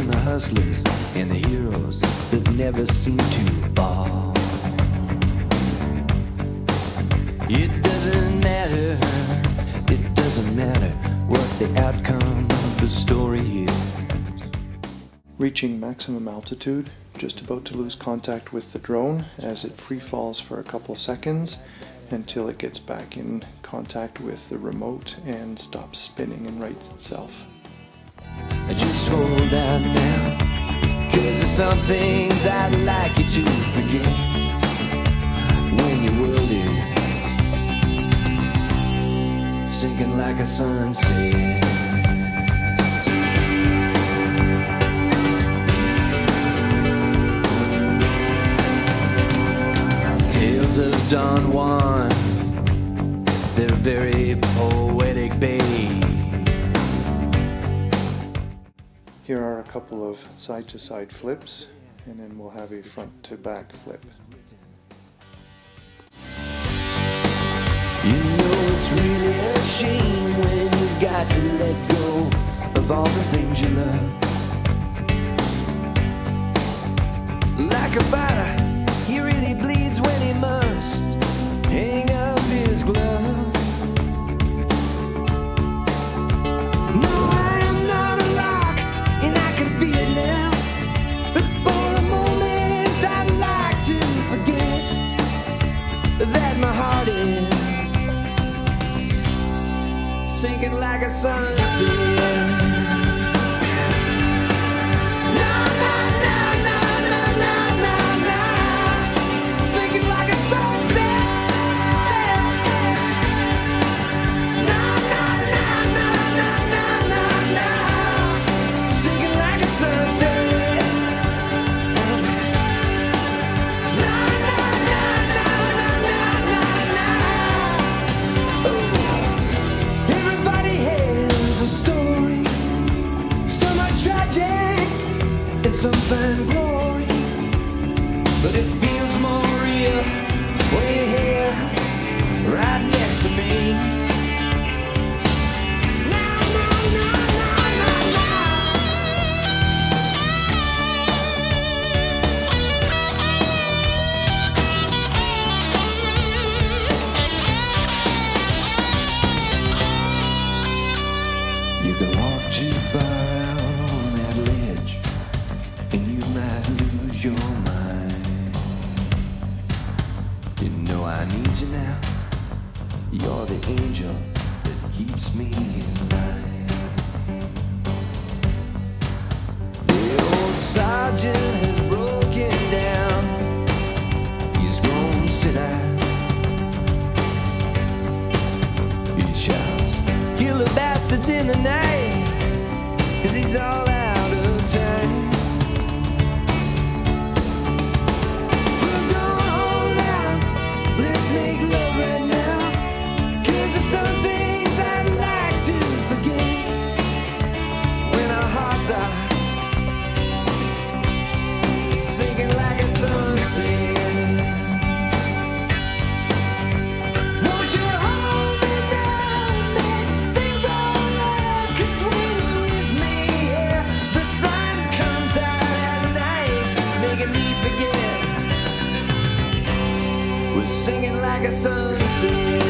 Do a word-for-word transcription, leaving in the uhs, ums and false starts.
the hustlers and the heroes that never seem to fall. It doesn't matter, it doesn't matter what the outcome of the story is. Reaching maximum altitude, just about to lose contact with the drone as it free falls for a couple seconds until it gets back in contact with the remote and stops spinning and rights itself. Just hold out now, 'cause there's some things I'd like you to forget when your world is sinking like a sunset. Tales of Don Juan, they're very poetic, babe. Here are a couple of side-to-side flips, and then we'll have a front-to-back flip. You know it's really a shame when you've got to let go of all the things you love. Like a fighter, he really bleeds when he must hang up his glove. That my heart is sinking like a sunset. Some find glory, but it feels more real when you're here, right next to me. No, no, no, no, no, no. You can walk too far out on that ledge, and you might lose your mind. You know I need you now. You're the angel that keeps me in line. The old sergeant has broken down. He's grown sit-out. He shouts, kill the bastards in the night, 'cause he's all out of time. We're singing like a sunset.